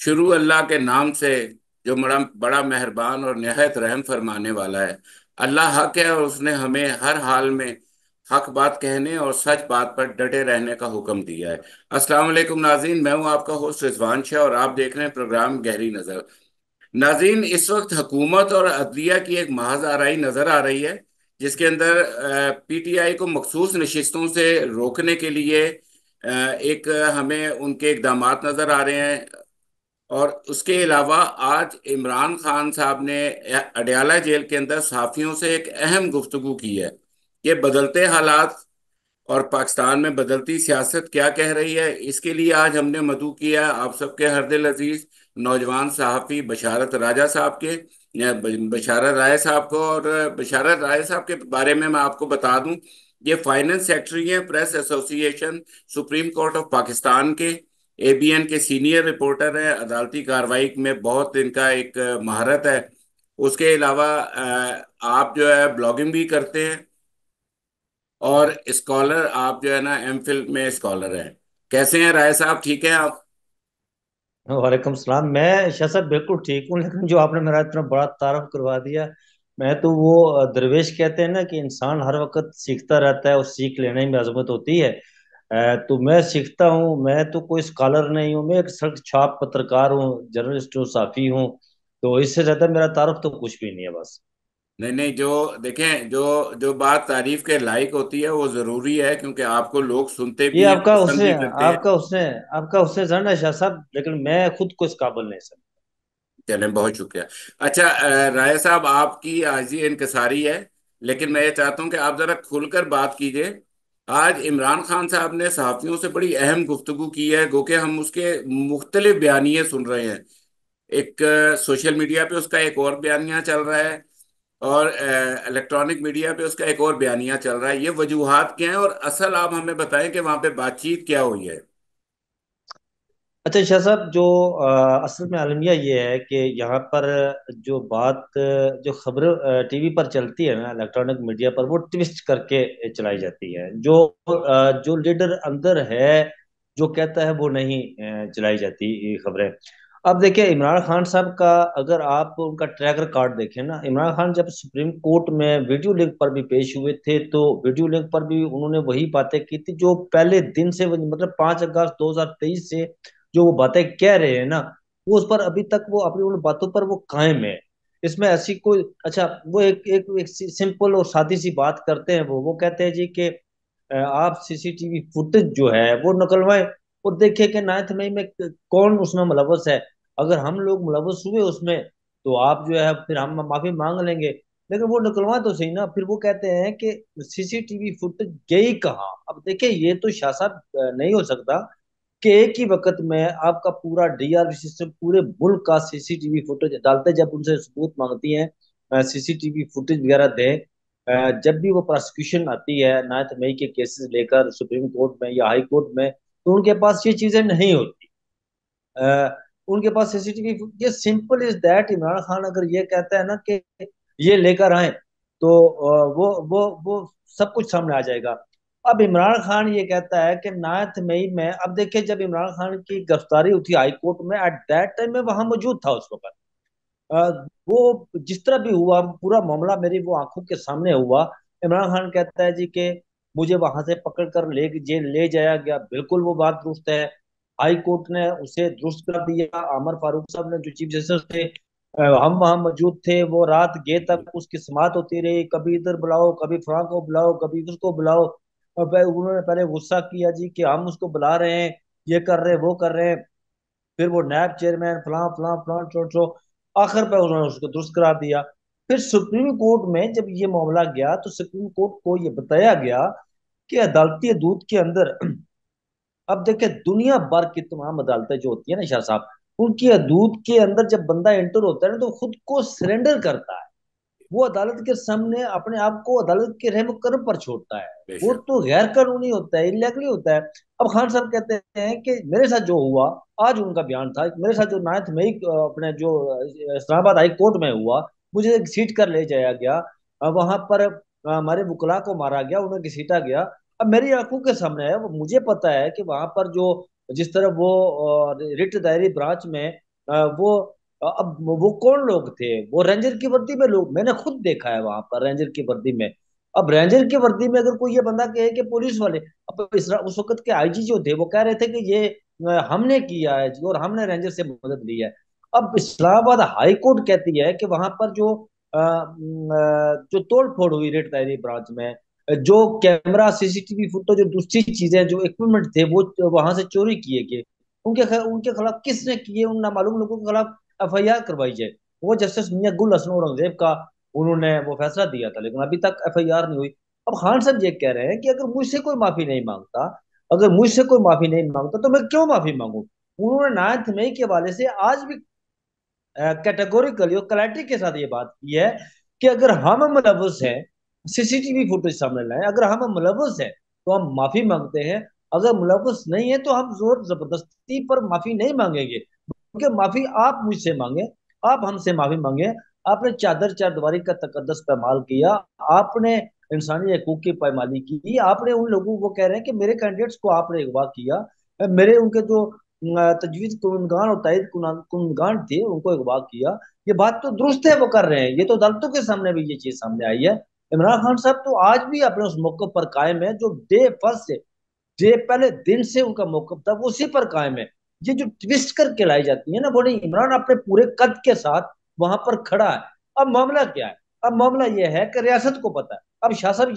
शुरू अल्लाह के नाम से, जो बड़ा बड़ा मेहरबान और निहायत रहम फरमाने वाला है। अल्लाह हक है और उसने हमें हर हाल में हक बात कहने और सच बात पर डटे रहने का हुक्म दिया है। अस्सलाम वालेकुम नाज़रीन, मैं हूं आपका होस्ट रिजवान शाह और आप देख रहे हैं प्रोग्राम गहरी नज़र। नाज़रीन, इस वक्त हुकूमत और अदलिया की एक महज आराई नज़र आ रही है, जिसके अंदर पीटीआई को मखसूस नशिस्तों से रोकने के लिए एक हमें उनके इकदामात नज़र आ रहे हैं। और उसके अलावा आज इमरान खान साहब ने अडयाला जेल के अंदर सहाफियों से एक अहम गुफ्तगू की है। ये बदलते हालात और पाकिस्तान में बदलती सियासत क्या कह रही है, इसके लिए आज हमने मदऊ किया आप सबके हरदिल अजीज नौजवान सहाफ़ी बशारत राजा साहब के, या बशारत राय साहब को। और बशारत राय साहब के बारे में मैं आपको बता दूं, ये फाइनेंस सेक्रेटरी हैं press association supreme court of Pakistan के, एबीएन के सीनियर रिपोर्टर हैं, अदालती कार्रवाई में बहुत इनका एक महारत है। उसके अलावा आप जो है ब्लॉगिंग भी करते हैं और स्कॉलर, आप जो है ना एमफिल में स्कॉलर हैं। कैसे हैं राय साहब, ठीक हैं आप? वालेकुम सलाम। मैं शाह साहब बिल्कुल ठीक हूँ, लेकिन जो आपने मेरा इतना बड़ा तारफ करवा दिया, मैं तो वो दरवेश कहते हैं ना कि इंसान हर वक्त सीखता रहता है और सीख लेने में अजमत होती है। तो मैं सीखता हूँ। मैं तो कोई स्कॉलर नहीं हूँ, मैं एक सड़क छाप पत्रकार हूँ, जर्नलिस्ट हूँ, साफी हूँ। तो इससे ज्यादा मेरा तारफ तो कुछ भी नहीं है बस। नहीं नहीं, जो देखें, जो जो बात तारीफ के लायक होती है वो जरूरी है, क्योंकि आपको लोग सुनते ये भी हैं, आपका पसंद उसने भी करते हैं। आपका उसने आपका उसने जाना है शाह साहब, लेकिन मैं खुद को इस काबिल नहीं समझता। चलें, बहुत शुक्रिया। अच्छा, राय साहब, आपकी आज ही इनकसारी है, लेकिन मैं ये चाहता हूं कि आप जरा खुलकर बात कीजिए। आज इमरान खान साहब ने सहाफियों से बड़ी अहम गुफ्तगू की है, गो के हम उसके मुख्तलिफ बयानिए सुन रहे हैं। एक सोशल मीडिया पे उसका एक और बयानिया चल रहा है, और इलेक्ट्रॉनिक मीडिया पे उसका एक और बयानिया चल रहा है। ये वजूहात क्या हैं, और असल आप हमें बताएं कि वहां पे बातचीत क्या हुई है। अच्छा शाह साहब, जो असल में अलमिया ये है कि यहाँ पर जो बात, जो खबर टीवी पर चलती है ना, इलेक्ट्रॉनिक मीडिया पर, वो ट्विस्ट करके चलाई जाती है। जो लीडर अंदर है, जो कहता है वो नहीं चलाई जाती ये खबरें। अब देखिए, इमरान खान साहब का अगर आप उनका ट्रैक रिकॉर्ड देखें ना, इमरान खान जब सुप्रीम कोर्ट में वीडियो लिंक पर भी पेश हुए थे, तो वीडियो लिंक पर भी उन्होंने वही बातें की थी जो पहले दिन से, मतलब 5 अगस्त 2023 से जो वो बातें कह रहे हैं ना, वो उस पर अभी तक वो अपनी उन बातों पर वो कायम है। इसमें ऐसी कोई, अच्छा, वो एक सिंपल और सादी सी बात करते हैं। वो कहते हैं जी कि आप सीसीटीवी फुटेज जो है वो निकलवाएं और देखिए कि 9 मई में कौन उसमें मुलवस है। अगर हम लोग मुलवस हुए उसमें, तो आप जो है फिर हम माफी मांग लेंगे, लेकिन वो निकलवा तो सही ना। फिर वो कहते हैं कि सीसीटीवी फुटेज गई कहाँ। अब देखिए, ये तो शाह साहब नहीं हो सकता कि एक ही वक्त में आपका पूरा डीआरपी सिस्टम पूरे मुल्क का सीसीटीवी फुटेज डालते, जब उनसे सबूत मांगती हैं सीसीटीवी फुटेज वगैरह दें। जब भी वो प्रोसिक्यूशन आती है 9 मई के केसेस लेकर सुप्रीम कोर्ट में या हाई कोर्ट में, तो उनके पास ये चीजें नहीं होती। उनके पास सीसीटीवी, ये simple is that. Imran Khan अगर ये कहता है ना कि ये लेकर आए, तो वो सब कुछ सामने आ जाएगा। अब इमरान खान ये कहता है कि 9 मई में, अब देखिए, जब इमरान खान की गिरफ्तारी हुई थी हाई कोर्ट में, एट दैट टाइम में वहां मौजूद था उस वक्त। वो जिस तरह भी हुआ, पूरा मामला मेरी वो आंखों के सामने हुआ। इमरान खान कहता है जी कि मुझे वहां से पकड़ कर ले जेल ले जाया गया, बिल्कुल वो बात दुरुस्त है। हाई कोर्ट ने उसे दुरुस्त कर दिया। आमर फारूक साहब ने, जो चीफ जस्टिस थे, हम वहां मौजूद थे। वो रात गए तक उसकी समाअत होती रही, कभी इधर बुलाओ, कभी फलां को बुलाओ, कभी उसको बुलाओ। और उन्होंने पहले गुस्सा किया जी कि हम उसको बुला रहे हैं, ये कर रहे हैं, वो कर रहे हैं। फिर वो नैब चेयरमैन फलां फलां फलां चो आखिर पर उन्होंने उसको दुरुस्त करा दिया। फिर सुप्रीम कोर्ट में जब ये मामला गया, तो सुप्रीम कोर्ट को ये बताया गया कि अदालती हदूद के अंदर, अब देखिए, दुनिया भर की तमाम अदालतें जो होती है ना शाह साहब, उनकी हदूद के अंदर जब बंदा एंटर होता है ना, तो खुद को सरेंडर करता है। वो अदालत के सामने अपने आप को अदालत के रहम कर्म पर छोड़ता है। वो बेशक। तो गैर कानूनी होता है, इलीगली होता है। अब खान साहब कहते हैं कि मेरे साथ जो हुआ, आज उनका बयान था, मेरे साथ जो 9 मई अपने जो इस्लामाबाद हाई कोर्ट में हुआ, मुझे घसीट कर ले जाया गया। वहां पर हमारे वकला को मारा गया, उन्हें घसीटा गया। अब मेरी आंखों के सामने है, वो मुझे पता है कि वहां पर जो, जिस तरह वो रिट दायरी ब्रांच में वो अब वो कौन लोग थे? वो रेंजर की वर्दी में लोग, मैंने खुद देखा है वहां पर रेंजर की वर्दी में। अब रेंजर की वर्दी में अगर कोई ये बंदा कहे कि पुलिस वाले, अब उस वक्त के आईजी जो थे वो कह रहे थे कि ये हमने किया है जी और हमने रेंजर से मदद ली है। अब इस्लामाबाद हाई कोर्ट कहती है कि वहां पर जो तोड़ फोड़ हुई रेड डायरी ब्रांच में, जो कैमरा सीसीटीवी फुटेज जो दूसरी चीजें जो इक्विपमेंट थे वो वहां से चोरी किए गए, उनके खिलाफ किसने किए, उन नामालूम लोगों के खिलाफ एफआईआर करवाई जाए। वो जस्टिस मियां गुल हसन औरंगजेब का उन्होंने वो फैसला दिया था, लेकिन अभी तक एफआईआर नहीं हुई। अब खान साहब ये कह रहे हैं कि अगर मुझसे कोई माफी नहीं मांगता, अगर मुझसे कोई माफी नहीं मांगता तो मैं क्यों माफी मांगू। उन्होंने 9 मई के हवाले से आज भी कैटेगोरिकली और क्लैरिटी के साथ ये बात की है कि अगर हम मुलव्वस हैं, सीसीटीवी फुटेज सामने लाए, अगर हम मुलव्वस हैं तो हम माफी मांगते हैं, अगर मुलव्वस नहीं है तो हम जोर जबरदस्ती पर माफी नहीं मांगेंगे। क्योंकि माफी आप मुझसे मांगे, आप हमसे माफी मांगे। आपने चादर चारदीवारी का तकद्दस पैमाल किया, आपने इंसानी हकूक की पायमाली की, आपने उन लोगों को कह रहे हैं कि मेरे कैंडिडेट्स को आपने अगवा किया, मेरे उनके जो तजवीज कुनगान और तायद कुनगान थे उनको अगवा किया। ये बात तो दुरुस्त है वो कर रहे हैं, ये तो अदालतों के सामने भी ये चीज सामने आई है। इमरान खान साहब तो आज भी अपने उस मौके पर कायम है जो डे फर्स्ट से, डे पहले दिन से उनका मौकफ था वो उसी पर कायम है। ये जो ट्विस्ट करके लाई जाती है ना, वो नहीं, इमरान अपने पूरे कद के साथ वहां पर खड़ा है। अब मामला क्या है? अब मामला ये है कि रियासत को पता है। अब शाह साहब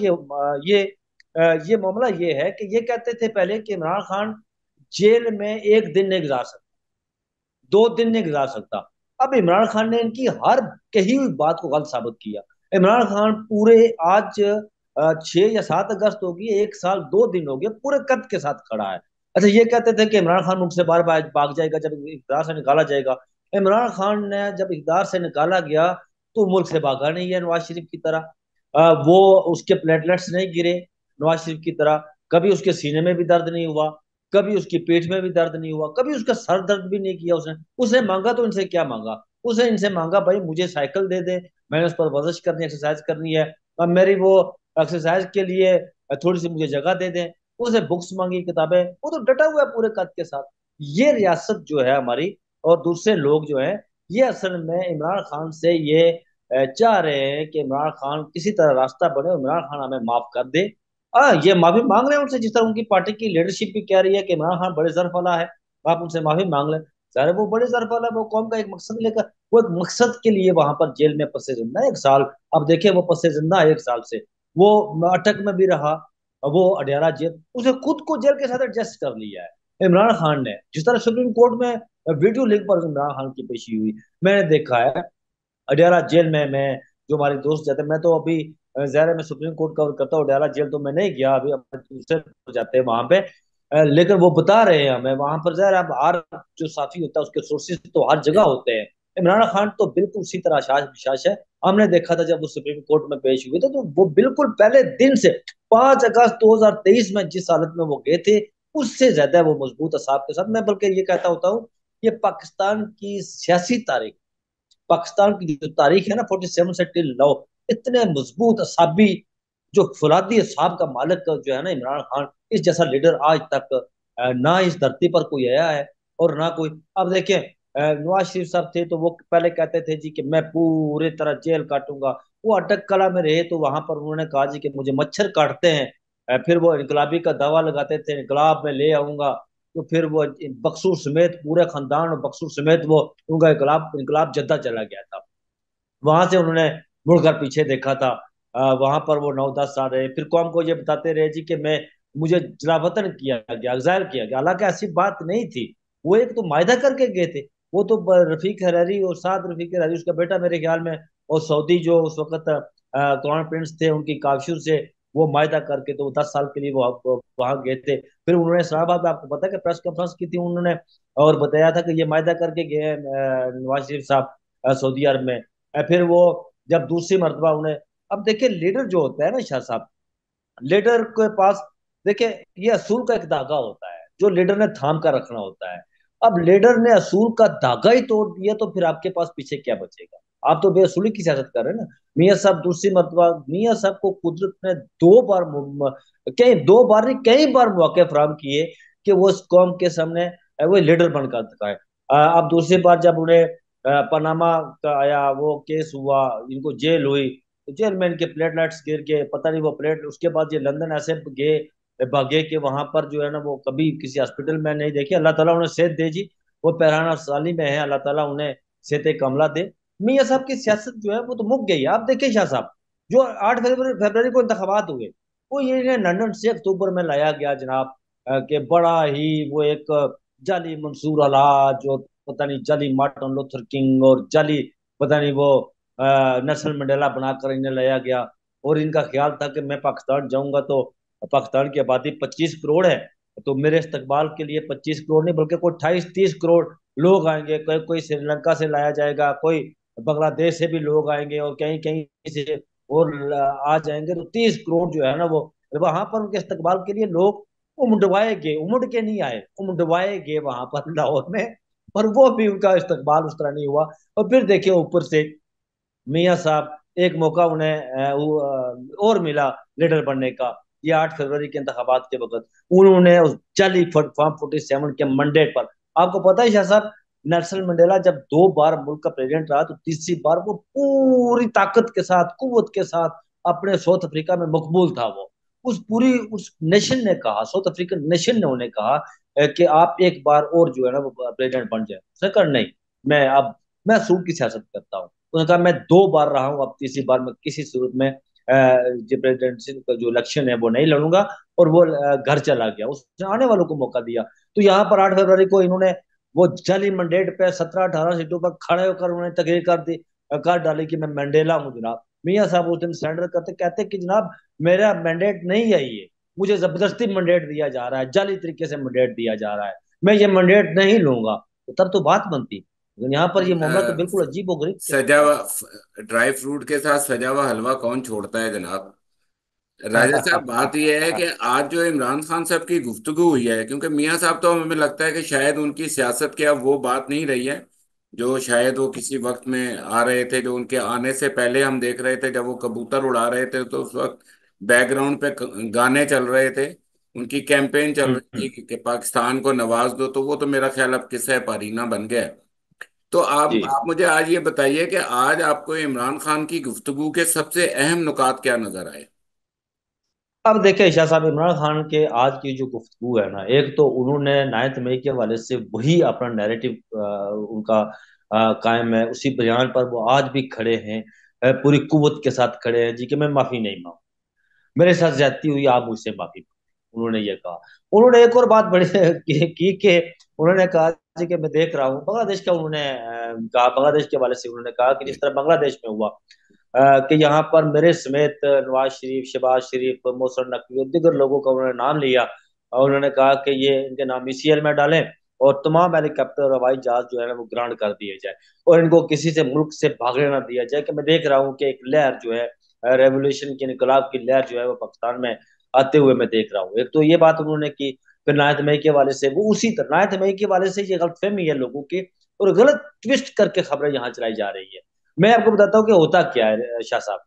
ये मामला ये है कि ये कहते थे पहले कि इमरान खान जेल में एक दिन नहीं गुजार सकता, 2 दिन नहीं गुजार सकता। अब इमरान खान ने इनकी हर कही हुई बात को गलत साबित किया। इमरान खान पूरे आज 6 या 7 अगस्त होगी, 1 साल 2 दिन हो गए, पूरे कद के साथ खड़ा है। अच्छा, ये कहते थे कि इमरान खान मुल्क से बार बार भाग जाएगा जब इकदार से निकाला जाएगा। इमरान खान ने जब इकदार से निकाला गया तो मुल्क से भागा नहीं है नवाज शरीफ की तरह। वो उसके प्लेटलेट्स नहीं गिरे नवाज शरीफ की तरह, कभी उसके सीने में भी दर्द नहीं हुआ, कभी उसकी पेट में भी दर्द नहीं हुआ, कभी उसका सर दर्द भी नहीं किया उसने। उसने मांगा तो इनसे क्या मांगा? उसने इनसे मांगा भाई मुझे साइकिल दे दे, मैंने उस पर वर्जिश करनी, एक्सरसाइज करनी है, अब मेरी वो एक्सरसाइज के लिए थोड़ी सी मुझे जगह दे दे। उसने बुक्स मांगी, किताबें, वो तो डटा हुआ है पूरे कद के साथ। ये रियासत जो है हमारी, और दूसरे लोग जो है, ये असल में इमरान खान से ये चाह रहे हैं कि इमरान खान किसी तरह रास्ता बने, इमरान खान हमें माफ कर दे। ये माफी मांग रहे हैं उनसे, जिस तरह उनकी पार्टी की लीडरशिप भी कह रही है कि इमरान खान बड़े जरफ वाला है, आप उनसे माफी मांग लें। सारे वो बड़े जरफ वाला है, वो कौम का एक मकसद लेकर, वो एक मकसद के लिए वहां पर जेल में पसे जिंदा है 1 साल। अब देखिए वो पसे जिंदा है 1 साल से, वो अटक में भी रहा, वो अडियाला जेल, उसे खुद को जेल के साथ एडजस्ट कर लिया है इमरान खान ने। जिस तरह सुप्रीम कोर्ट में वीडियो लिंक पर इमरान खान की पेशी हुई, मैंने देखा है अडियाला जेल में। मैं जो हमारे दोस्त जाते हैं, मैं तो अभी ज़ाहिर है मैं सुप्रीम कोर्ट कवर करता हूँ, अडियाला जेल तो मैं नहीं गया अभी, अपने दूसरे दोस्त जाते हैं वहां पे। लेकिन वो बता रहे हैं हमें वहां पर, ज़ाहिर है अब हर जो साथी होता है उसके सोर्सेज तो हर जगह होते हैं। इमरान खान तो बिल्कुल उसी तरह आशाश विशाश है। हमने देखा था जब वो सुप्रीम कोर्ट में पेश हुए थे तो वो बिल्कुल पहले दिन से 5 अगस्त 2023 में जिस हालत में वो गए थे उससे ज्यादा वो मजबूत असाब के साथ, मैं बल्कि ये कहता होता हूँ ये पाकिस्तान की सियासी तारीख, पाकिस्तान की जो तारीख है ना 47 से टिल नाउ, इतने मजबूत असाबी जो फुलादी असाब का मालिक जो है ना इमरान खान, इस जैसा लीडर आज तक ना इस धरती पर कोई आया है और ना कोई। अब देखें नवाज शरीफ साहब थे तो वो पहले कहते थे जी कि मैं पूरे तरह जेल काटूंगा, वो अटक कला में रहे तो वहां पर उन्होंने कहा जी कि मुझे मच्छर काटते हैं। फिर वो इनकलाबी का दावा लगाते थे इनकलाब में ले आऊंगा, तो फिर वो बक्सूर समेत पूरे खानदान और बक्सूर समेत वो उनका इनकलाब इनकलाब जद्दा चला गया था। वहां से उन्होंने मुड़कर पीछे देखा था। वहां पर वो 9-10 साल रहे, फिर कौम को ये बताते रहे जी कि मैं मुझे जलावतन किया गया, एग्जायल किया गया, हालांकि ऐसी बात नहीं थी। वो एक तो मायदा करके गए थे, वो तो रफीक हरारी और साथ रफीक हरारी उसका बेटा मेरे ख्याल में, और सऊदी जो उस वक्त क्राउन प्रिंस थे उनकी काफिर से वो मायदा करके तो 10 साल के लिए वो वहां गए थे। फिर उन्होंने इस्लामाबाद में आपको पता है कि प्रेस कॉन्फ्रेंस की थी उन्होंने, और बताया था कि ये मायदा करके गए हैं नवाज शरीफ साहब सऊदी अरब में। फिर वो जब दूसरी मरतबा उन्हें, अब देखिए लीडर जो होता है ना शाह साहब, लीडर के पास देखिए ये असूल का एक धागा होता है जो लीडर ने थाम कर रखना होता है। अब लीडर ने असूल का धागा ही तोड़ दिया तो फिर आपके पास पीछे क्या बचेगा? आप तो बेअसूली की सियासत कर रहे हैं ना। मियाँ साहब दूसरी मरतबा, मियाँ साहब को कुदरत ने 2 बार कई 2 बार नहीं कई बार मौके फराम किए कि वो इस कौम के सामने वो लीडर बनकर दिखाए। अब दूसरी बार जब उन्हें पनामा का आया वो केस हुआ, इनको जेल हुई, तो जेल में इनके प्लेटलेट्स गिर के पता नहीं वो प्लेट, उसके बाद ये लंदन ऐसे गए भागे कि वहां पर जो है ना वो कभी किसी हॉस्पिटल में नहीं देखे। अल्लाह ताला उन्हें सेहत दे जी, वो पैराना साली में है, अल्लाह ताला उन्हें सेहत कमला दे। मियाँ साहब की सियासत जो है वो तो मुक गई है। आप देखिए शाह साहब, जो 8 फरवरी फरवरी को इंतखाबात हुए, वो ये लंदन से अक्टूबर में लाया गया जनाब, कि बड़ा ही वो एक जाली मंसूर अलाज और पता नहीं जाली मार्टिन लूथर किंग और जाली पता नहीं वो नेल्सन मंडेला बनाकर इन्हें लाया गया। और इनका ख्याल था कि मैं पाकिस्तान जाऊंगा तो पाकिस्तान की आबादी 25 करोड़ है, तो मेरे इस्तकबाल के लिए 25 करोड़ नहीं बल्कि कोई 28-30 करोड़ लोग आएंगे। कोई कोई श्रीलंका से लाया जाएगा, कोई बांग्लादेश से भी लोग आएंगे और कहीं कहीं से और आ जाएंगे, तो 30 करोड़ जो है ना वो वहां पर उनके इस्तकबाल के लिए लोग उमड़वाए गए, उमड़ के नहीं आए, उमड़वाए गए वहां पर लाहौर में। और वो भी उनका इस्तकबाल उस तरह नहीं हुआ। और फिर देखिए ऊपर से मियाँ साहब, एक मौका उन्हें और मिला लीडर बनने का, ये 8 फरवरी के इंतखाबात के वक्त उन्होंने उस जाली फॉर्म 47 के मंडेट पर, आपको पता है शाह साहब, नेल्सन मंडेला जब 2 बार मुल्क का प्रेसिडेंट रहा तो तीसरी बार वो पूरी ताकत के साथ कुवत के साथ अपने साउथ अफ्रीका में मकबूल था। वो उस नेशन ने कहा, साउथ अफ्रीकन नेशन ने उन्हें कहा कि आप एक बार और जो है ना वो प्रेसिडेंट बन जाए। उसने कहा नहीं, मैं सूट की सियासत करता हूँ। उन्होंने कहा मैं 2 बार रहा हूँ, अब तीसरी बार मैं किसी सूरत में जो प्रेसिडेंसी का जो इलेक्शन है वो नहीं लड़ूंगा। और वो घर चला गया, उसने आने वालों को मौका दिया। तो यहाँ पर 8 फरवरी को इन्होंने वो जाली मंडेट पे 17-18 सीटों पर खड़े होकर उन्होंने तकरीर कर डाली कि मैं मंडेला हूँ जनाब। मियाँ साहब उस दिन सरेंडर करते कहते कि जनाब मेरा मैंडेट नहीं है ये, मुझे जबरदस्ती मैंडेट दिया जा रहा है, जाली तरीके से मैंडेट दिया जा रहा है, मैं ये मैंडेट नहीं लूंगा। तो तब तो बात बनती, लेकिन यहाँ पर ये मामला तो बिल्कुल अजीब और गरीब सजा किस्म का हुआ ड्राई फ्रूट के साथ सजा हुआ हलवा कौन छोड़ता है जनाब। राजा साहब, बात यह है कि आज जो इमरान खान साहब की गुफ्तगू हुई है, क्योंकि मियां साहब तो हमें लगता है कि शायद उनकी सियासत की अब वो बात नहीं रही है जो शायद वो किसी वक्त में आ रहे थे। जो उनके आने से पहले हम देख रहे थे जब वो कबूतर उड़ा रहे थे तो उस वक्त बैकग्राउंड पे गाने चल रहे थे, उनकी कैंपेन चल रही थी हम्म। कि पाकिस्तान को नवाज दो। तो वो तो मेरा ख्याल अब किस्सा पारीना बन गया है। तो आप जी, मुझे आज ये बताइए कि आज आपको इमरान खान की गुफ्तगू के सबसे अहम नुकात क्या नजर आए। अब देखिए शाह साहब, इमरान खान के आज की जो गुफ्तगू है ना, एक तो उन्होंने 9 मई के हवाले से वही अपना नैरेटिव उनका कायम है, उसी बयान पर वो आज भी खड़े हैं, पूरी कुव्वत के साथ खड़े हैं जी कि मैं माफी नहीं मांगू, मेरे साथ ज्यादती हुई आप मुझसे माफी मांगो। उन्होंने ये कहा। उन्होंने एक और बात बड़ी की कि उन्होंने कहा जी कि मैं देख रहा हूँ बांग्लादेश का, उन्होंने कहा बांग्लादेश के हवाले से उन्होंने कहा कि जिस तरह बांग्लादेश में हुआ कि यहाँ पर मेरे समेत नवाज शरीफ, शहबाज शरीफ, मोहसिन नकवी और दीगर लोगों का उन्होंने नाम लिया और उन्होंने कहा कि ये इनके नाम ईसीएल में डालें और तमाम हेलीकॉप्टर और हवाई जहाज जो है ना वो ग्रांड कर दिए जाए और इनको किसी से मुल्क से भागने ना दिया जाए। कि मैं देख रहा हूँ कि एक लहर जो है, रेवोल्यूशन की, इनकलाब की लहर जो है वो पाकिस्तान में आते हुए मैं देख रहा हूँ। एक तो ये बात उन्होंने की। फिर 9 मई के वाले से वो उसी तरह 9 मई के वाले से ये गलतफहमी है लोगों की और गलत ट्विस्ट करके खबरें यहाँ चलाई जा रही है। मैं आपको बताता हूँ कि होता क्या है शाह साहब,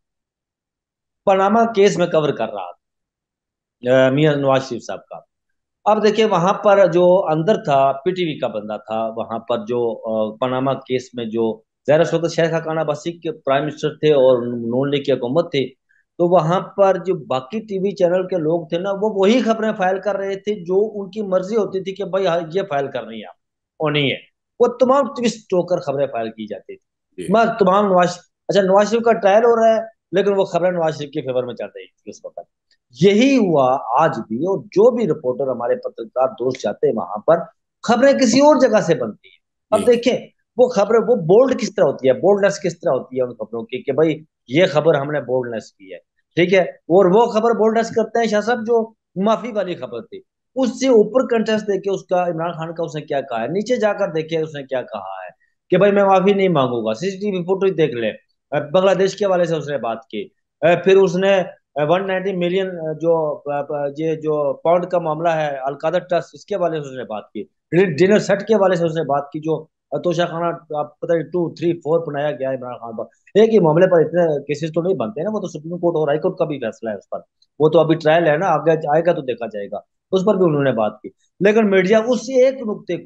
पनामा केस में कवर कर रहा था मियां नवाज शरीफ साहब का। अब देखिए वहां पर जो अंदर था, पीटीवी का बंदा था वहां पर जो पनामा केस में जो जहरा उस वक्त शेख हकाना बसी के प्राइम मिनिस्टर थे और नून लीग की हुकूमत थी। तो वहां पर जो बाकी टीवी चैनल के लोग थे ना वो वही खबरें फाइल कर रहे थे जो उनकी मर्जी होती थी कि भाई हाँ, ये फाइल करनी है होनी है। वो तमाम ट्विस्ट होकर खबरें फाइल की जाती थी। जी। मैं तमाम नवाज, अच्छा नवाज शरीफ का ट्रायल हो रहा है लेकिन वो खबरें नवाज शरीफ के फेवर में चल रही थी उस वक्त। यही हुआ आज भी, और जो भी रिपोर्टर हमारे पत्रकार दोस्त जाते हैं वहां पर खबरें किसी और जगह से बनती है। अब जी। देखें वो खबरें वो बोल्ड किस तरह होती है, बोल्डनेस किस तरह होती है उन खबरों की कि भाई ये खबर हमने बोल्डनेस की है, ठीक है। और वो खबर बोल्डनेस करते हैं शाह साहब जो माफी वाली खबर थी, उससे ऊपर कंटेस्ट देखे उसका इमरान खान का उसने क्या कहा है, नीचे जाकर देखे उसने क्या कहा है कि भाई मैं माफी नहीं मांगूंगा। सीसीटीवी फुटेज देख ले, बांग्लादेश के हवाले से उसने बात की। फिर उसने 190 मिलियन जो ये जो पाउंड का मामला है अलकादा ट्रस्ट, इसके हवाले से उसने बात की। डिनर सेट के हवाले से उसने बात की जो तोशा खाना, आप पता नहीं 2, 3, 4 बनाया गया है इमरान खान पर। एक ही मामले पर इतने केसेस तो नहीं बनते ना, वो तो सुप्रीम कोर्ट और हाई कोर्ट का भी फैसला है उस पर। वो तो अभी ट्रायल है ना, आगे आएगा तो देखा जाएगा। उस पर भी उन्होंने बात की। लेकिन मीडिया उस एक नुक्ते को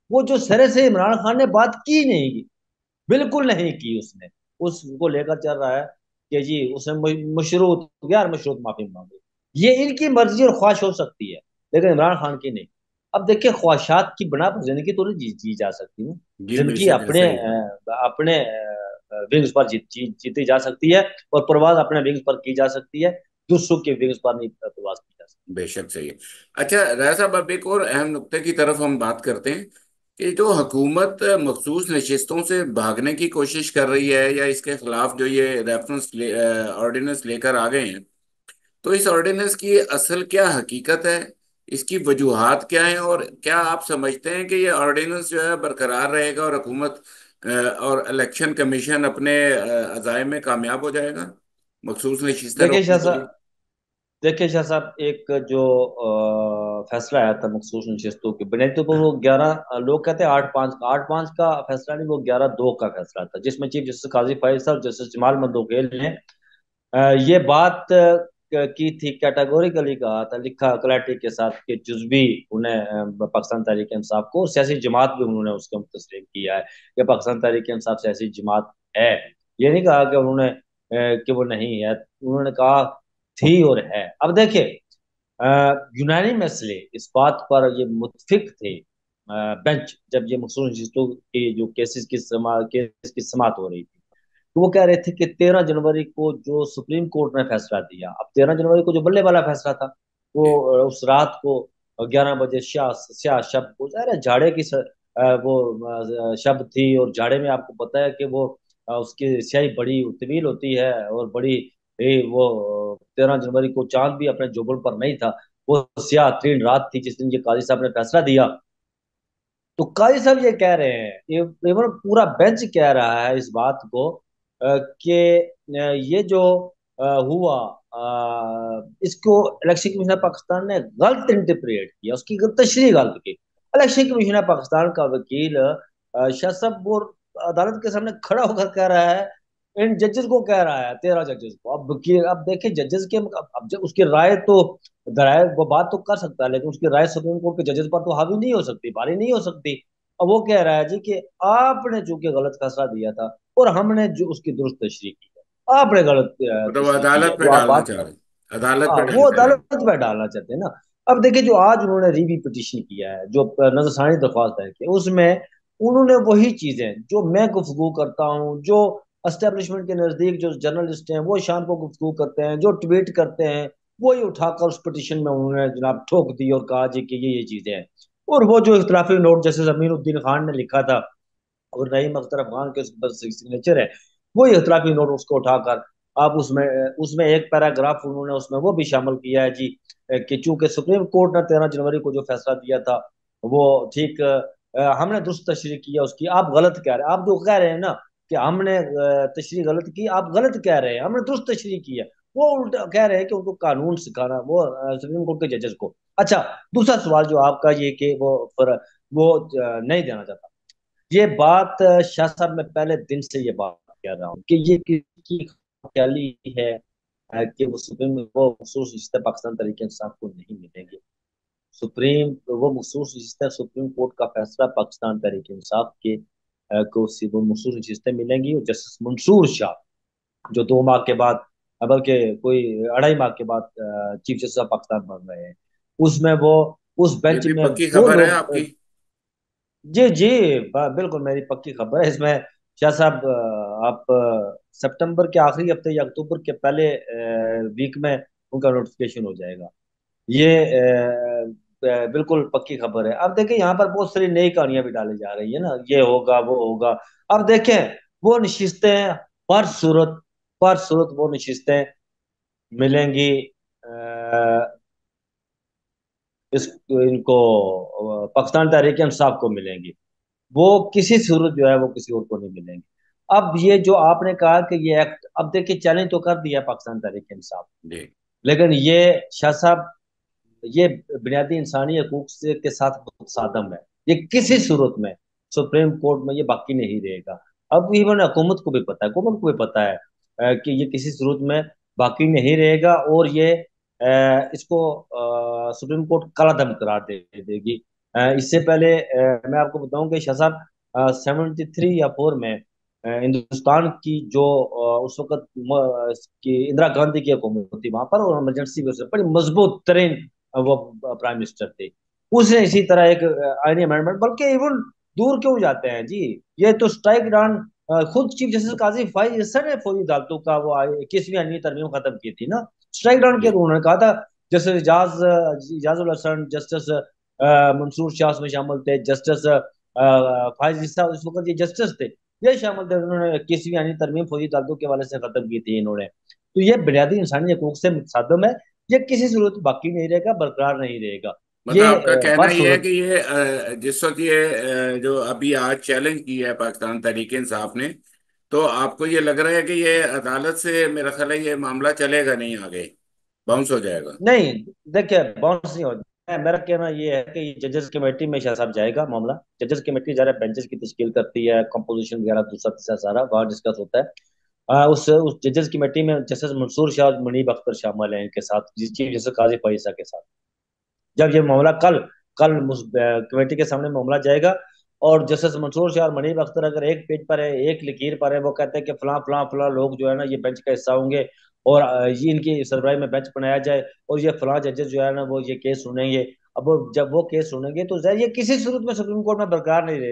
वो जो सिरे से इमरान खान ने बात की नहीं की, बिल्कुल नहीं की उसने, उसको लेकर चल रहा है कि जी उसने मशरूत, यार मशरूत माफी मांगी। ये इनकी मर्जी और ख्वाहिश हो सकती है, लेकिन इमरान खान की नहीं। अब देखिए, ख्वाहिशात की बिना पर जिंदगी तो नहीं जी जा सकती ना। जी जिंदगी बेशक अपने ऐसा ही है। अपने विंग्स पर जीती जा सकती है, और परवाज अपने विंग्स पर की जा सकती है, दूसरों के विंग्स पर नहीं परवाज की जा सकती। बेशक सही है। अच्छा राय साहब, अब एक और अहम नुक्ते की तरफ हम बात करते हैं कि जो हुकूमत मखसूस नशिस्तों से भागने की कोशिश कर रही है, या इसके खिलाफ जो ये रेफरेंस ऑर्डिनेंस लेकर आ गए हैं, तो इस ऑर्डिनेंस की असल क्या हकीकत है, इसकी वजूहात क्या है, और क्या आप समझते हैं कि ये ऑर्डिनेंस जो है बरकरार रहेगा और हुकूमत और इलेक्शन कमीशन अपने अज़ायम में कामयाब हो जाएगा मखसूस नशिस्तें देखिए रोकने शाह के लिए? साहब, देखिए शाह साहब, एक जो फैसला आया था मखसूस नशिस्तों के बुनियादी तौर पर, वो 11, लोग कहते हैं 8-5 का, 8-5 का फैसला नहीं, वो 11-2 का फैसला था, जिसमें चीफ जस्टिस काजी फाइज साहब, जस्टिस जमाल मंदोखेल ने ये बात की थी, कैटेगोरिकली कहा था, लिखा क्लैरिटी के साथ कि जुजवी उन्हें पाकिस्तान तहरीक इंसाफ को, सियासी जमात भी उन्होंने उसके तस्लीम किया है कि पाकिस्तान तहरीक इंसाफ सियासी जमात है। ये नहीं कहा कि उन्होंने कि वो नहीं है, उन्होंने कहा थी और है। अब देखिए, यूनानिमसली इस बात पर ये मुतफिक थे बेंच, जब ये मखसूस नशिस्तों की जो केस की समात हो रही थी, तो वो कह रहे थे कि 13 जनवरी को जो सुप्रीम कोर्ट ने फैसला दिया, अब 13 जनवरी को जो बल्ले वाला फैसला था, वो उस रात को 11 बजे शाह शाह शब्द को, अरे झाड़े की वो शब्द थी, और झाड़े में आपको पता है कि वो उसकी स्याही बड़ी तवील होती है और बड़ी वो 13 जनवरी को चांद भी अपने जोबन पर नहीं था, वो स्याह 3 रात थी जिस दिन ये काजी साहब ने फैसला दिया। तो काजी साहब ये कह रहे हैं, ये इवन पूरा बेंच कह रहा है इस बात को कि ये जो हुआ, इसको इलेक्शन कमीशन पाकिस्तान ने गलत इंटरप्रेट किया, उसकी तशरीह गलत की। इलेक्शन कमीशन पाकिस्तान का वकील शाह साहब वो अदालत के सामने खड़ा होकर कह रहा है, इन जजेस को कह रहा है, 13 जजेस को। अब देखिए जजेस के, अब जब उसकी राय तो, राय वो बात तो कर सकता है, लेकिन उसकी राय सुप्रीम कोर्ट के जजेस पर तो हावी नहीं हो सकती, भारी नहीं हो सकती। अब वो कह रहा है जी कि आपने चूंकि गलत फैसला दिया था, और हमने जो उसकी दुरुस्त तशरीह की है, आपने गलत मतलब वो तशरीह की है अदालत में जो आप डालना बात। चाह रहे हैं, अदालत हाँ, में वो डालते हैं। अदालत में डालना चाहते हैं ना। अब देखिए, जो आज उन्होंने रिव्यू पिटीशन किया है, जो नजरसानी दरख्वास्त है, कि उसमें उन्होंने वही चीजें जो मैं गुफ्तगू करता हूँ, जो एस्टेब्लिशमेंट के नजदीक जो जर्नलिस्ट हैं वो शाम को गुफ्तगू करते हैं, जो ट्वीट करते हैं, वही उठाकर उस पिटीशन में उन्होंने जनाब ठोक दी और कहा जी कि ये चीजें हैं। और वो जो इख्तलाफी नोट जैसे जमीनुद्दीन खान ने लिखा था, और रहीम अख्तर अफगान के उसके सिग्नेचर है, वो इख्तलाफी नोट उसको उठाकर आप उसमें उसमें एक पैराग्राफ उन्होंने उसमें वो भी शामिल किया है जी, कि चूंकि सुप्रीम कोर्ट ने 13 जनवरी को जो फैसला दिया था वो ठीक, हमने दुरुस्त तशरीह किया उसकी, आप गलत कह रहे हैं, आप जो कह रहे हैं ना कि हमने तशरीह गलत की, आप गलत कह रहे हैं, हमने दुरुस्त तशरीह की है। वो उल्टा कह रहे हैं कि उनको कानून सिखाना, वो सुप्रीम कोर्ट के जजेस को। अच्छा, दूसरा सवाल जो आपका ये कि वो नहीं देना चाहता, ये बात शाह साहब, मैं पहले दिन से ये बात कह रहा हूँ कि ये किसकी ख्याली है कि वो सुप्रीम, वो मखसूस रिश्ते पाकिस्तान तरीके इंसाफ को नहीं मिलेंगे। सुप्रीम, वो मखसूस रिश्ते, सुप्रीम कोर्ट का फैसला पाकिस्तान तरीके इंसाफ के को वो मखसूस रिश्ते मिलेंगी, और जस्टिस मंसूर शाह जो 2 माह के बाद, बल्कि कोई 2.5 माह के बाद चीफ जस्टिस ऑफ पाकिस्तान बन रहे हैं, उसमें वो उस ये बेंच भी में पक्की वो खबर है लोग, आपकी? जी जी, बिल्कुल मेरी पक्की खबर है इसमें। शाह साहब, आप सितंबर के आखिरी हफ्ते या अक्टूबर के पहले वीक में उनका नोटिफिकेशन हो जाएगा। ये बिल्कुल पक्की खबर है। अब देखिए, यहाँ पर बहुत सारी नई कहानियां भी डाली जा रही है ना, ये होगा वो होगा। अब देखें, वो नशिस्तें पर सूरत, पर सूरत वो नशिस्तें मिलेंगी इस इनको पाकिस्तान तहरीक इंसाफ को मिलेंगी, वो किसी सूरत जो है वो किसी और को नहीं मिलेंगी। अब ये जो आपने कहा कि ये एक्ट, अब देखिए चैलेंज तो कर दिया पाकिस्तान तहरीक इंसाफ, जी। लेकिन ये शाह साहब, ये बुनियादी इंसानी हकूक से के साथ मुतसादम है, ये किसी सूरत में सुप्रीम कोर्ट में ये बाकी नहीं रहेगा। अब इवन हुकूमत को भी पता है, हुकूमत को भी पता है कि ये किसी सूरत में बाकी नहीं रहेगा, और ये इसको सुप्रीम कोर्ट काला दम करार दे देगी। इससे पहले मैं आपको बताऊं कि शाह साहब 73 या 4 में हिंदुस्तान की जो उस वक्त की इंदिरा गांधी की हुकूमत थी वहां पर, और इमरजेंसी में बड़ी मजबूत तरीन वो प्राइम मिनिस्टर थे। उसने इसी तरह एक आईनी अमेंडमेंट, बल्कि इवन दूर क्यों जाते हैं जी, ये तो स्ट्राइक डाउन खुद चीफ जस्टिस काजी फाइज अहसन ने फौजी अदालतों का वो 21वीं आईनी तरमीम खत्म की थी ना, स्ट्राइक डाउन किया। जी। तो उन्होंने कहा था जस्टिस इजाजुल हसन, जस्टिस मंसूर शाह उसमें शामिल थे, जस्टिस फाइज ईसा उस वक्त ये जस्टिस थे, ये शामिल थे। उन्होंने 21वीं आईनी तरमीम फौजी अदालतों के हवाले से खत्म की थी इन्होंने। तो ये बुनियादी इंसानी हकूक से मुतसादम है। ये किसी सूरत बाकी नहीं रहेगा, बरकरार नहीं रहेगा। मतलब ये आपका कहना हर ये है कि सूरत। ये जिस वक्त ये जो अभी आज चैलेंज किया है पाकिस्तान तहरीक इंसाफ ने, तो आपको ये लग रहा है कि ये अदालत से मेरा ख्याल है ये मामला चलेगा नहीं आगे, बाउंस हो जाएगा। नहीं, देखिए बाउंस नहीं होता है। मेरा कहना ये है कि जजेस कमेटी में शाह साहब जाएगा मामला। जजेस कमेटी जरा बेंचेस की तश्कील करती है, कंपोजिशन वगैरह दूसरा तीसरा सारा वहाँ डिस्कस होता है। उस जजेस कमेटी में जस्टिस मंसूर शाह और मुनीब अख्तर शामिल हैं इनके साथ, चीफ जस्टिस काजी फैसा के साथ। जब ये मामला कल कल कमेटी के सामने मामला जाएगा, और जस्टिस मंसूर शाह और मनीब अख्तर अगर एक पेज पर है, एक लकीर पर है, वो कहते हैं कि फलां फलां फलां लोग जो है ना ये बेंच का हिस्सा होंगे, और ये इनकी सरबराही में बेंच बनाया जाए, और ये फलां जजेस जो है ना वो ये केस सुनेंगे। अब जब वो केस सुनेंगे तो ये किसी सूरत में सुप्रीम कोर्ट में बरकरार नहीं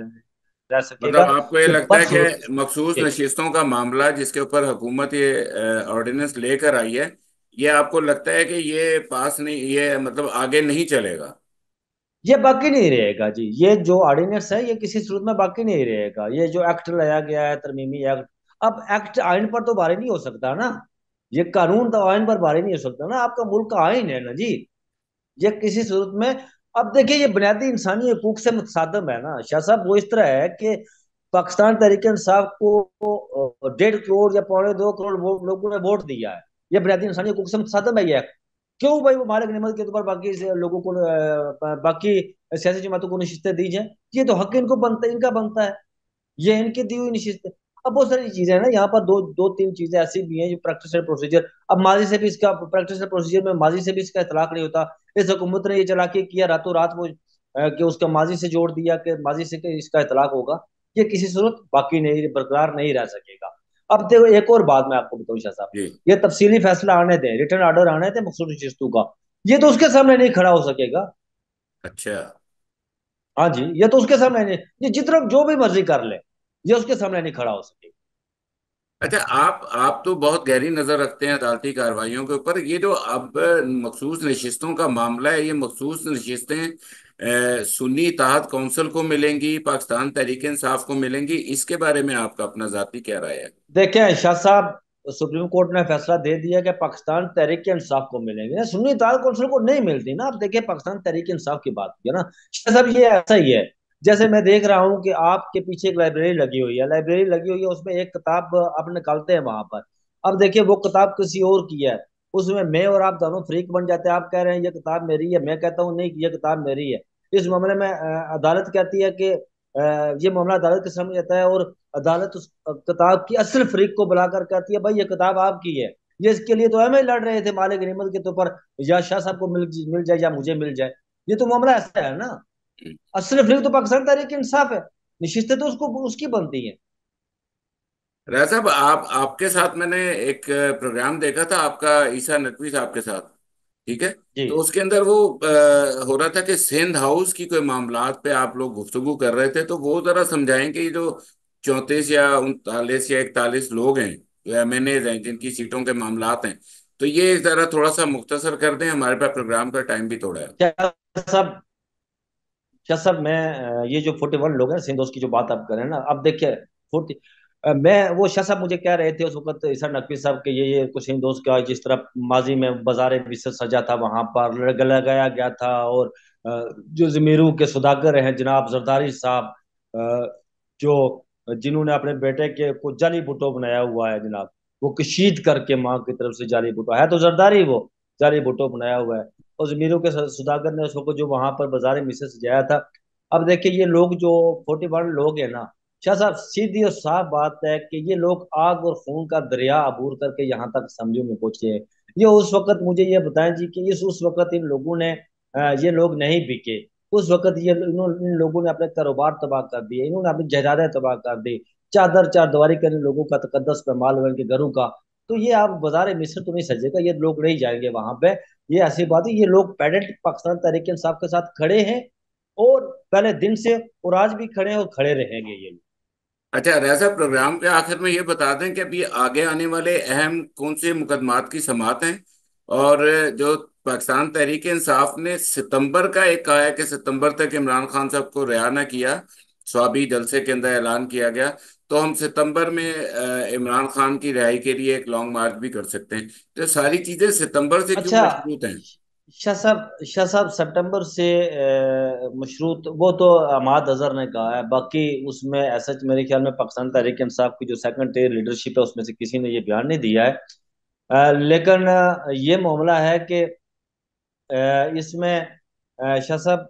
रह सकेगा। मतलब आपको ये ये लगता पर है सूरत कि मखसूस जी। नशिस्तों का मामला जिसके ऊपर हुकूमत ये ऑर्डिनेंस लेकर आई है, ये आपको लगता है कि ये पास नहीं, ये मतलब आगे नहीं चलेगा? ये बाकी नहीं रहेगा जी, ये जो ऑर्डिनेंस है ये किसी सूरत में बाकी नहीं रहेगा। ये जो एक्ट लाया गया है, तरमीमी एक्ट, अब एक्ट आइन पर तो भारी नहीं हो सकता ना। ये कानून तो आइन पर भारी नहीं हो सकता ना, आपका मुल्क का आइन है ना जी। ये किसी सूरत में, अब देखिए ये बुनियादी इंसानी हकूक से मुतसादम है ना शाह साहब। वो इस तरह है कि पाकिस्तान तहरीक इंसाफ को 1.5 करोड़ या 2.25 करोड़ लोगों ने वोट दिया है। ये बुनियादी इंसानी हकूक से मुतसादम है ये। क्यों भाई वो मालिक निमत के तौर पर बाकी से लोगों को बाकी सियासी जमातों को नशिस्तें दी जाए? ये तो हक इनको बनता है, इनका बनता है, ये इनकी दी हुई नशिस्त है। अब बहुत सारी चीजें हैं ना यहाँ पर, दो दो तीन चीजें ऐसी भी हैं जो प्रैक्टिस प्रोसीजर, अब माजी से भी इसका प्रैक्टिस प्रोसीजर में माजी से भी इसका इतलाक नहीं होता। इस हुकूमत ने ये चालाकी किया रातों रात वो कि उसका माजी से जोड़ दिया कि माजी से कि इसका इतलाक होगा। ये किसी सूरत बाकी नहीं, बरकरार नहीं रह सकेगा। अब देखो एक और बात मैं आपको बताऊं शाह साहब, जी। ये तफसीली फैसला आने दें, रिटर्न ऑर्डर आने थे मखसूस नशिस्तों का, ये तो उसके सामने नहीं खड़ा हो सकेगा। अच्छा। हाँ जी, ये तो उसके सामने नहीं, ये जितना जो भी मर्जी कर ले, ये उसके सामने नहीं खड़ा हो सकेगा। अच्छा, आप तो बहुत गहरी नजर रखते हैं अदालती कार्रवाइयों के ऊपर। ये जो अब मखसूस नशिस्तों का मामला है, ये मखसूस नशिस्तें सुन्नी इत्तेहाद कौंसिल को मिलेंगी, पाकिस्तान तहरीक इंसाफ को मिलेंगी, इसके बारे में आपका अपना जाती क्या राय है? देखें शाह साहब, सुप्रीम कोर्ट ने फैसला दे दिया कि पाकिस्तान तहरीक इंसाफ को मिलेंगे, सुन्नी ताल कौंसिल को नहीं मिलती ना। आप देखिए पाकिस्तान तहरीक इंसाफ की बात की है ना शाह साहब, ये ऐसा ही है जैसे मैं देख रहा हूँ कि आपके पीछे एक लाइब्रेरी लगी हुई है, लाइब्रेरी लगी हुई है, उसमें एक किताब आप निकालते हैं वहां पर। अब देखिए वो किताब किसी और की है, उसमें मैं और आप दोनों फ्रीक बन जाते हैं। आप कह रहे हैं ये किताब मेरी है, मैं कहता हूँ नहीं ये किताब मेरी है। इस मामले में अदालत कहती है कि ये मामला अदालत के सामने जाता है, और अदालत उस किताब की असल फरीक को बुलाकर कहती है भाई ये किताब आपकी है। ये इसके लिए तो हम ही लड़ रहे थे मालिक गनीमत के तौर पर, या शाह साहब को मिल जाए या मुझे मिल जाए। ये तो मामला ऐसा है ना। असल फरीक तो पाकिस्तान तहरीक इंसाफ है, निशिस्तें तो उसको उसकी बनती है। राय साहब, आप आपके साथ मैंने एक प्रोग्राम देखा था आपका, ईसा नकवी साहब के साथ, ठीक है? जी। तो उसके अंदर वो हो रहा था कि सिंध हाउस की कोई मामलात पे आप लोग गुफ्तगू कर रहे थे, तो वो जरा समझाएं कि ये जो 34 या 39 या 41 लोग हैं जो एमएनएज हैं जिनकी सीटों के मामलात हैं, तो ये जरा थोड़ा सा मुख्तसर कर दें, हमारे पास प्रोग्राम का टाइम भी थोड़ा है। क्या सब, क्या सब मैं ये जो 41 लोग हैं सिंधोज की जो बात आप कर रहे हैं ना, अब देखिए 40, मैं वो शाह साहब मुझे कह रहे थे उस वक्त ईसा नकवी साहब के, ये कुछ हिंदोज का जिस तरह माजी में बाजार बिसर सजा था वहां पर लगाया गया था, और जो जमीरू के सौदागर हैं जनाब जरदारी साहब, जो जिन्होंने अपने बेटे के को जाली भुट्टो बनाया हुआ है जनाब, वो कशीद करके माँ की तरफ से जाली भुट्टो है तो जरदारी, वो जाली भुट्टो बनाया हुआ है। और जमीरों के सौदागर ने उस वक्त जो वहां पर बाजार में से सजाया था। अब देखिए ये लोग जो 41 लोग हैं ना शाह साहब, सीधी और साफ बात है कि ये लोग आग और खून का दरिया अबूर करके यहाँ तक समझो में पहुंचे हैं। ये उस वक्त मुझे ये बताएं जी कि इस उस वक्त इन लोगों ने ये लोग नहीं बिके, उस वक्त ये इन लोगों ने अपने कारोबार तबाह कर दिए, इन्होंने अपनी जायदादें तबाह कर दी, चादर चार दीवारी कर इन लोगों का तकद्दस पे माल हुआ इनके घरों का। तो ये आप बाजार मिस्र तो नहीं सजेगा, ये लोग नहीं जाएंगे वहां पे। ये ऐसी बात है, ये लोग पैडेंट पाकिस्तान तहरीक इंसाफ के साथ खड़े हैं, और पहले दिन से, और आज भी खड़े हैं और खड़े रहेंगे ये। अच्छा रैसा, प्रोग्राम के आखिर में ये बता दें कि अभी आगे आने वाले अहम कौन से मुकदमात की समाअत हैं, और जो पाकिस्तान तहरीक इंसाफ ने सितंबर का एक कहा है कि सितंबर तक इमरान खान साहब को रिहा न किया, स्वाबी जलसे के अंदर ऐलान किया गया, तो हम सितंबर में इमरान खान की रिहाई के लिए एक लॉन्ग मार्च भी कर सकते हैं। तो सारी चीजें सितंबर से क्यों अच्छा, मशरूत हैं? शाह साहब सितंबर से मशरूत, वो तो अमाद अजहर ने कहा है, बाकी उसमें ऐसा मेरे ख्याल में पाकिस्तान तहरीक इंसाफ की जो सेकंड टियर लीडरशिप है उसमें से किसी ने ये बयान नहीं दिया है। लेकिन ये मामला है कि इसमें शाह साहब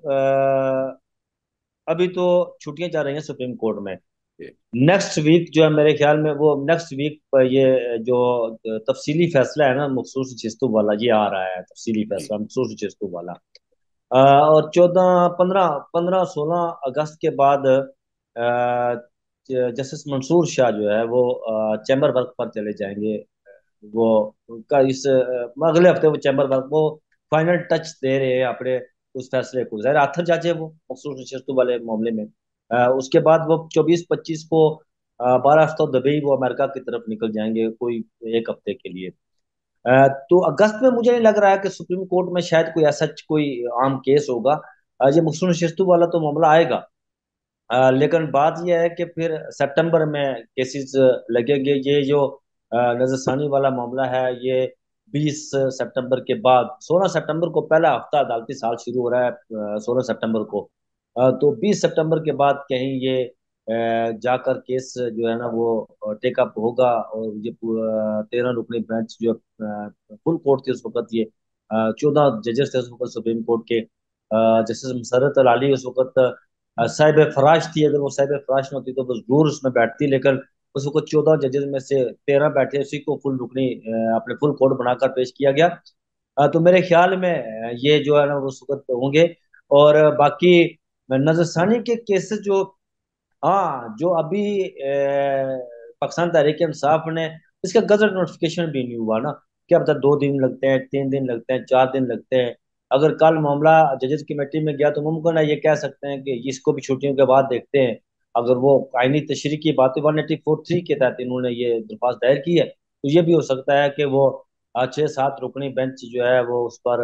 अभी तो छुट्टियां जा रही हैं सुप्रीम कोर्ट में। नेक्स्ट वीक जो है मेरे ख्याल में, वो नेक्स्ट वीक पर ये जो तफसीली फैसला है ना मखसूस चिश्तों वाला, ये आ रहा है तफसीली जी फैसला मखसूस चिश्तों वाला। और 14 15 15 16 अगस्त के बाद जस्टिस मंसूर शाह जो है वो चैम्बर वर्क पर चले जाएंगे। वो उनका इस अगले हफ्ते वो चैम्बर वर्क वो फाइनल टच दे रहे हैं अपने उस फैसले को, जाहिर आथर जज है वो मखसूस नशस्तों वाले मामले में। उसके बाद वो 24 25 को 12 हफ्ता दुबई वो अमेरिका की तरफ निकल जाएंगे कोई एक हफ्ते के लिए। तो अगस्त में मुझे नहीं लग रहा है कि सुप्रीम कोर्ट में शायद कोई ऐसा कोई आम केस होगा। ये मखसूस नशस्तों वाला तो मामला आएगा। लेकिन बात यह है कि फिर सितंबर में केसेस लगेंगे। ये जो नजरसानी वाला मामला है, ये 20 सितंबर के बाद, 16 सितंबर को पहला हफ्ता अदालती साल शुरू हो रहा है, 16 सितंबर को। तो 20 सितंबर के बाद कहीं ये जाकर केस जो है ना वो टेकअप होगा, और ये 13 रुकनी बेंच जो फुल कोर्ट थी उस वक्त, ये 14 जजेस थे उस वक्त सुप्रीम कोर्ट के। जस्टिस मसरत अल अली उस वक्त साहिब फराश थी। अगर वो साहिब फराश न होती तो वो जरूर उसमें बैठती, लेकिन उस वक्त 14 जजेस में से 13 बैठे, उसी को फुल रुकनी अपने फुल कोर्ट बनाकर पेश किया गया। तो मेरे ख्याल में ये जो है ना वो उस वक्त होंगे। और बाकी नजरसानी के केसेस जो, हाँ, जो अभी पाकिस्तान तहरीक इंसाफ ने, इसका गजट नोटिफिकेशन भी नहीं हुआ ना। क्या पता 2 दिन लगते हैं, 3 दिन लगते हैं, 4 दिन लगते हैं। अगर कल मामला जजेस कमेटी में गया तो मुमकिन है ये कह सकते हैं कि इसको भी छुट्टियों के बाद देखते हैं। अगर वो आईनी तशरीह की बात 184(3) के तहत इन्होंने ये दरख्वास्त दायर की है, तो ये भी हो सकता है कि वो 6 7 रुकनी बेंच जो है वो उस पर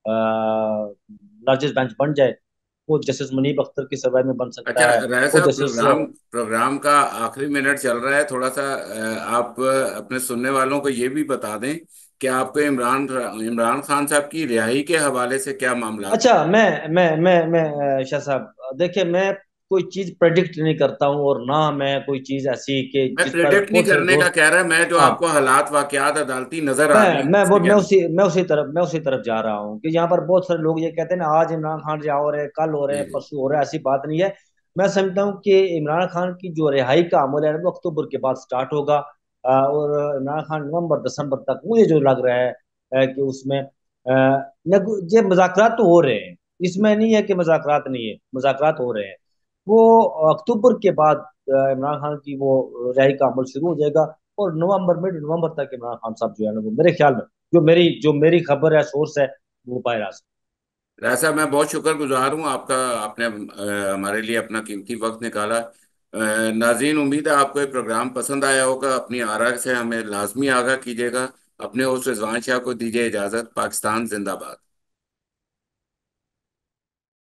लार्जेस्ट बेंच बन जाए। वो जस्टिस मुनीब अख्तर की सर्वाई में बन अच्छा सकता है। वो रैसा, जस्टिस, प्रोग्राम का आखिरी मिनट चल रहा है, थोड़ा सा आप अपने सुनने वालों को ये भी बता दें कि आपको इमरान इमरान खान साहब की रिहाई के हवाले से क्या मामला है। अच्छा, मैं शाह साहब देखिए, मैं कोई चीज प्रेडिक्ट नहीं करता हूँ, और ना मैं कोई चीज ऐसी कि मैं जिस पर प्रिडिक्ट नहीं बहुत सारे करने का दोस्त। कह रहा, मैं जो हाँ, आपको हालात वाकयात अदालती नजर आ रहे हैं मैं वो उससे कहना। मैं उसी तरफ जा रहा हूँ कि यहाँ पर बहुत सारे लोग ये कहते हैं ना, आज इमरान खान रिहा हो रहे हैं, कल हो रहे जी हैं, जी। परसों हो रहे हैं, ऐसी बात नहीं है। मैं समझता हूँ कि इमरान खान की जो रिहाई का अमल है वो अक्टूबर के बाद स्टार्ट होगा। और इमरान खान नवंबर दिसंबर तक, मुझे जो लग रहा है कि उसमें ये मुज़ाकरात तो हो रहे हैं। इसमें नहीं है कि मुज़ाकरात नहीं है, मुज़ाकरात हो रहे हैं। वो अक्टूबर के बाद इमरान खान की वो रिहाई का अमल शुरू हो जाएगा। और नवंबर, मिड नवंबर तक इमरान खान साहब जो है ना वो मेरे ख्याल में, जो मेरी खबर है, सोर्स है, वो बाहर आ सकते ऐसा मैं बहुत शुक्रगुजार हूँ आपका, आपने हमारे लिए अपना कीमती वक्त निकाला। नाज़रीन, उम्मीद है आपको ये प्रोग्राम पसंद आया होगा। अपनी आरा से हमें लाजमी आगाह कीजिएगा। अपने होस्ट रिजवान शाह को दीजिए इजाज़त। पाकिस्तान जिंदाबाद।